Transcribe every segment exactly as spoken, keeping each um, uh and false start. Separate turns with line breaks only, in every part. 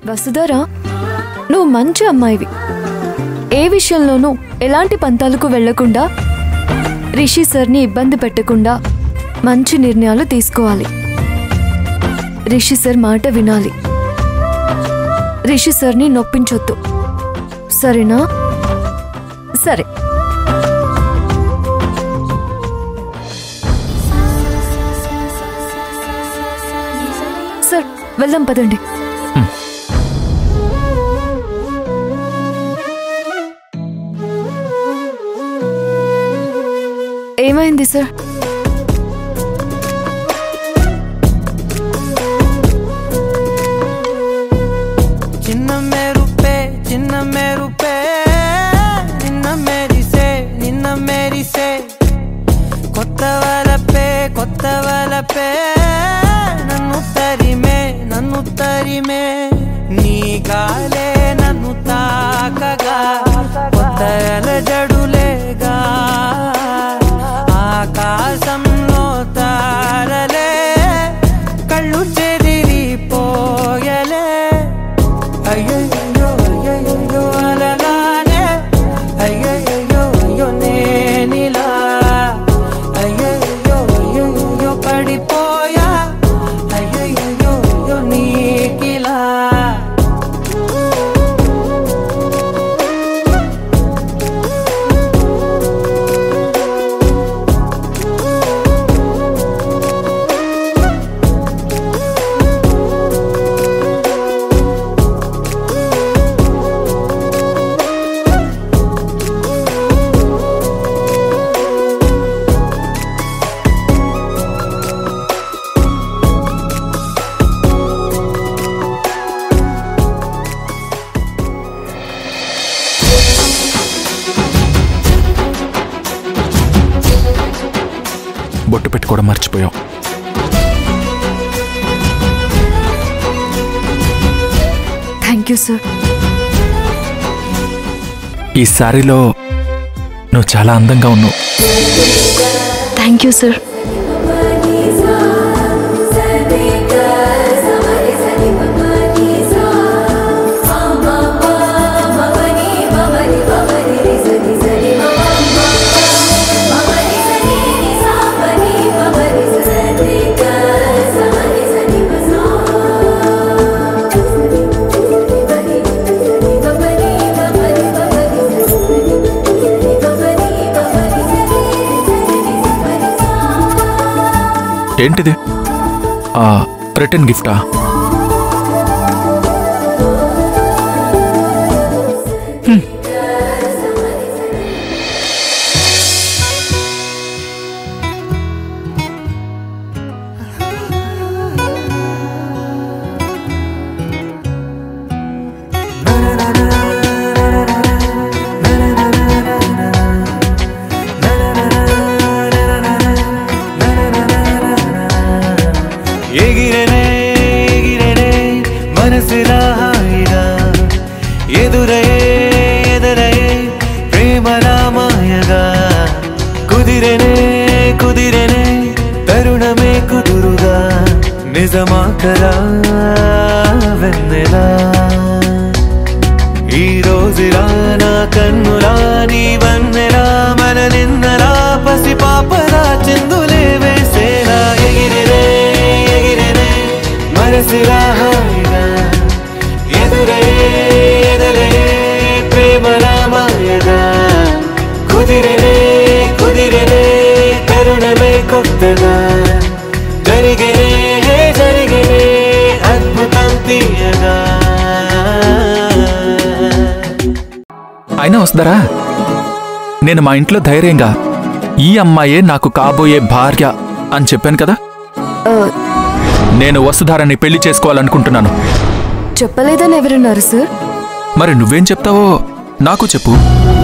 వసుధరా, నువ్వు మంచి అమ్మాయివి. ఏ విషయంలోనూ ఎలాంటి పంతాలకు వెళ్లకుండా, రిషి సార్ని ఇబ్బంది పెట్టకుండా మంచి నిర్ణయాలు తీసుకోవాలి. రిషి సార్ మాట వినాలి. రిషి సార్ని నొప్పించొద్దు, సరేనా? సరే. సార్ వెళ్దాం పదండి. ఏమైంది సార్?
చిన్న మేరుపే చిన్న మేరుపే నిన్న మేరిసే నిన్న మేరిసే కొత్త వలపే కొత్త వలపే నన్ను తరిమే నన్ను తరిమే నీ గాలే నన్ను తాకగా కొత్త జడులేగా ఆకాశంలో తారలే కళ్ళు చెదిరిపోయలే అయ్యయ్యో అయ్యయ్యో అలలానే అయ్యయ్యో అయ్యో నేనిలా అయ్యయ్యో అయ్యయ్యో పడిపోయా అయ్యయ్యో అయ్యో నీకిలా
బొట్టు పెట్టుకోవడం మర్చిపోయావు.
Thank you sir.
ఈ సారీలో నువ్వు చాలా అందంగా ఉన్నావు.
Thank you sir.
ఏంటిది? రిటర్న్ గిఫ్టా?
ఎగిరనే ఎగిరనే మనసులా హాయిగా ఎదురయే ఎదురయే ప్రేమలా మాయగా కుదిరనే కుదిరనే తరుణమే కుదురుగా నిజమా కలా వెన్నెలా ఈ రోజులా నా కన్నులా నీ వన్నెలా మన నిన్నలా పసి పాపలా చిందులే వేసేలా ఎగిరినే ఎగిరినే మనసులా హాయిగా ఎదురయే ఎదురయే ప్రేమలా మాయగా కుదిరినే కుదిరినే తరుణమే కొత్తగా జరిగినే జరిగినే అద్భుతం తీయగా.
అయినా వస్తారా? నేను మా ఇంట్లో ధైర్యంగా ఈ అమ్మాయే నాకు కాబోయే భార్య అని చెప్పాను కదా. నేను వసుధారాన్ని పెళ్లి చేసుకోవాలనుకుంటున్నాను.
చెప్పలేదని ఎవరన్నారు సార్?
మరి నువ్వేం చెప్తావో నాకు చెప్పు.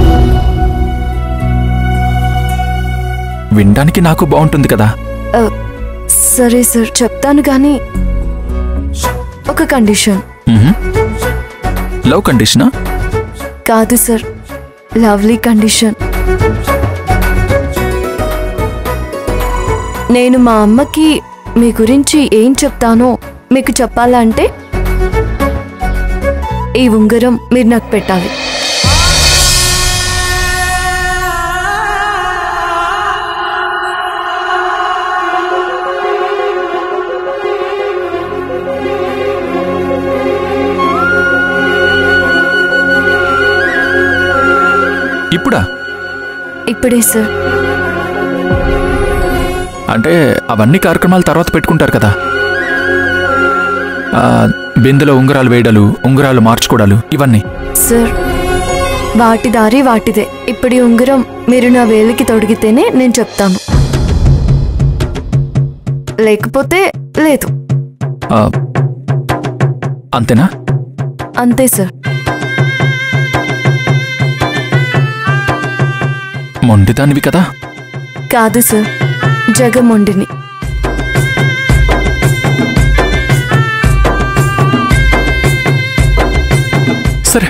వినడానికి నాకు బాగుంటుంది కదా.
సరే సార్, చెప్తాను కానీ ఒక కండిషన్.
లవ్ కండిషనా?
కాదు సార్, లవ్లీ కండిషన్. నేను మా అమ్మకి మీ గురించి ఏం చెప్తానో మీకు చెప్పాలంటే ఈ ఉంగరం మీరు నాకు పెట్టాలి.
ఇప్పుడా?
ఇప్పుడే సార్.
అంటే అవన్నీ కార్యక్రమాల తర్వాత పెట్టుకుంటారు కదా, బిందెలో ఉంగరాలు వేయడాలు, ఉంగరాలు మార్చుకోవడాలు, ఇవన్నీ.
సార్ వాటి దారి వాటిదే. ఇప్పుడు ఈ ఉంగరం మీరు నా వేలికి తొడిగితేనే నేను చెప్తాను, లేకపోతే లేదు.
అంతేనా?
అంతే సార్.
మొండిదానివి కదా?
కాదు సార్, జగమొండిని.
సరే,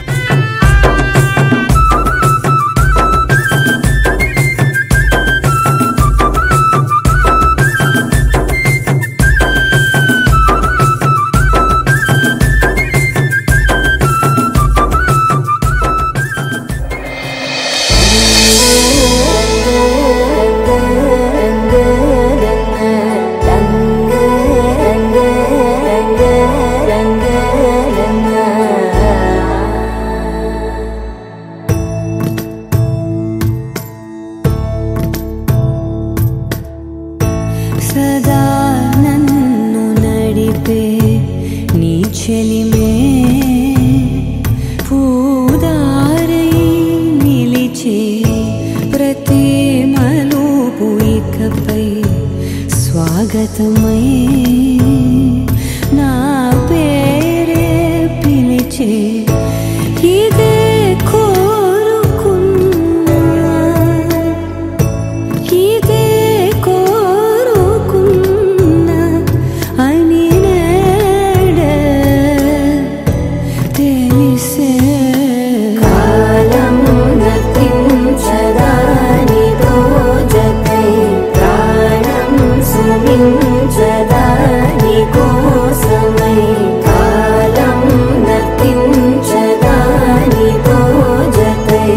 సదా నన్ను నడిపే నీ చెలిమే పూదారై నిలిచే ప్రతి మలుపు ఇకపై స్వాగతమై నా పేరే పిలిచే ఇదే కోరుకున్నా ఇదే కోరుకున్నా అని నేడే తెలిసే కాలం నతించదాని దోజకై ప్రాణం సుమించదాని కోసమై కాలం నతించదాని దోజకై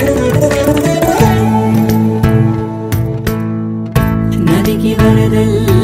నదికి వరదల్